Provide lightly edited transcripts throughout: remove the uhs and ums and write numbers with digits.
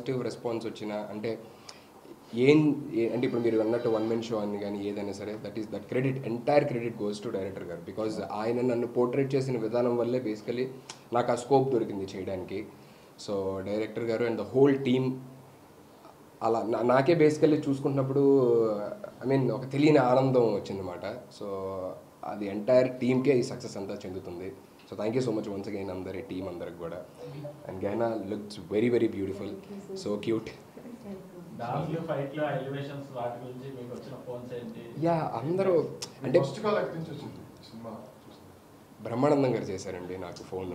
Positive response వచ్చినా అంటే అంటే ఇప్పుడు మీరు అన్నట్టు వన్ మెన్ షో అని కానీ ఏదైనా సరే that credit entire credit goes to director గారు. బికాజ్ ఆయన నన్ను పోర్ట్రేట్ చేసిన విధానం వల్లే బేసికలీ నాకు ఆ స్కోప్ దొరికింది చేయడానికి. సో డైరెక్టర్ గారు అండ్ ద హోల్ టీమ్ అలా నాకే బేసికల్లీ చూసుకుంటున్నప్పుడు ఐ మీన్ ఒక తెలియని ఆనందం వచ్చిందన్నమాట. సో అది ఎంటైర్ టీమ్కే ఈ సక్సెస్ అంతా చెందుతుంది. So thank you so much once again అందరి టీం అందరికి కూడా. And Gaina looks very very beautiful, so cute. Yeah అందరూ అంటే బ్రహ్మానందం గారు చేశారండి నాకు ఫోన్.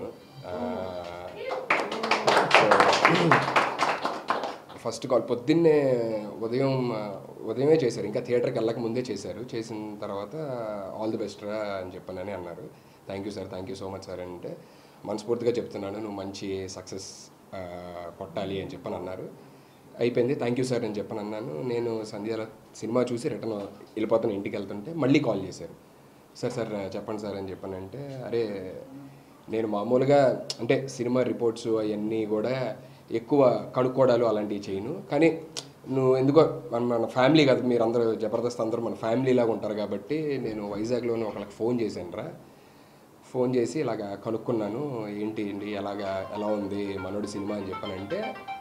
ఫస్ట్ కాల్ పొద్దున్నే ఉదయమే చేశారు, ఇంకా థియేటర్కి వెళ్ళక ముందే చేశారు. చేసిన తర్వాత ఆల్ ది బెస్ట్ రా అని చెప్పనని అన్నారు. Thank you sir, thank you so much sir అంటే మనస్ఫూర్తిగా చెప్తున్నాను, నువ్వు మంచి సక్సెస్ కొట్టాలి అని చెప్పని అన్నారు. అయిపోయింది, థ్యాంక్ యూ సార్ అని చెప్పని అన్నాను. నేను సంధ్యాల సినిమా చూసి రిటర్న్ వెళ్ళిపోతాను, ఇంటికి వెళ్తుంటే మళ్ళీ కాల్ చేశారు. సార్ చెప్పండి సార్ అని చెప్పానంటే, అరే నేను మామూలుగా అంటే సినిమా రిపోర్ట్స్ అవన్నీ కూడా ఎక్కువ కనుక్కోవడాలు అలాంటివి చేయను, కానీ నువ్వు ఎందుకో మన ఫ్యామిలీ కదా, మీరు అందరూ జబర్దస్త్ అందరూ మన ఫ్యామిలీ లాగా ఉంటారు కాబట్టి నేను వైజాగ్లోనే ఒకళ్ళకి ఫోన్ చేశాను రా. ఫోన్ చేసి ఇలాగా కనుక్కున్నాను, ఏంటి ఎలా ఉంది మనోడి సినిమా అని చెప్పానంటే,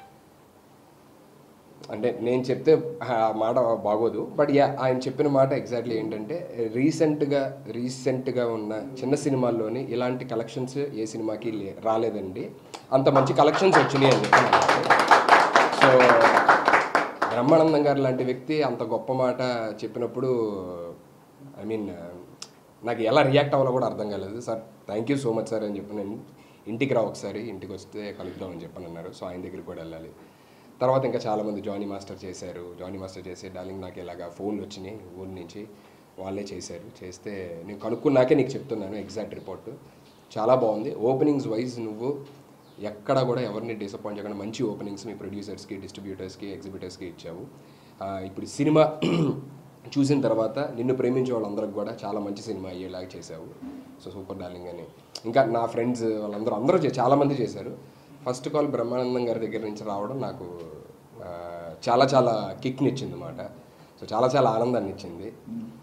అంటే నేను చెప్తే ఆ మాట బాగోదు, బట్ ఆయన చెప్పిన మాట ఎగ్జాక్ట్లీ ఏంటంటే రీసెంట్గా ఉన్న చిన్న సినిమాల్లోని ఇలాంటి కలెక్షన్స్ ఏ సినిమాకి రాలేదండి, అంత మంచి కలెక్షన్స్ వచ్చినాయి అని చెప్పి. సో బ్రహ్మానందం గారు లాంటి వ్యక్తి అంత గొప్ప మాట చెప్పినప్పుడు ఐ మీన్ నాకు ఎలా రియాక్ట్ అవ్వాలో కూడా అర్థం కాలేదు. Sir thank you so much sir అని చెప్పి, నేను ఇంటికి రా ఒకసారి, ఇంటికి వస్తే కలుద్దాం అని చెప్పని అన్నారు. సో ఆయన దగ్గరికి కూడా వెళ్ళాలి. తర్వాత ఇంకా చాలామంది జానీ మాస్టర్ చేసి డార్లింగ్ నాకు ఇలాగా ఫోన్లు వచ్చినాయి ఊరి నుంచి, వాళ్ళే చేస్తే నేను కనుక్కున్నాకే నీకు చెప్తున్నాను ఎగ్జాక్ట్ రిపోర్టు. చాలా బాగుంది. ఓపెనింగ్స్ వైజ్ నువ్వు ఎక్కడా కూడా ఎవరిని డిసప్పాయింట్ చేయకుండా మంచి ఓపెనింగ్స్ మీ ప్రొడ్యూసర్స్కి, డిస్ట్రిబ్యూటర్స్కి, ఎగ్జిబిటర్స్కి ఇచ్చావు. ఇప్పుడు సినిమా చూసిన తర్వాత నిన్ను ప్రేమించే వాళ్ళందరికి కూడా చాలా మంచి సినిమా అయ్యేలాగా చేశావు. సో సూపర్ డార్లింగ్ అని ఇంకా నా ఫ్రెండ్స్ వాళ్ళందరూ చాలామంది చేశారు. ఫస్ట్ కాల్ బ్రహ్మానందం గారి దగ్గర నుంచి రావడం నాకు చాలా కిక్ని ఇచ్చింది అన్నమాట. సో చాలా ఆనందాన్ని ఇచ్చింది.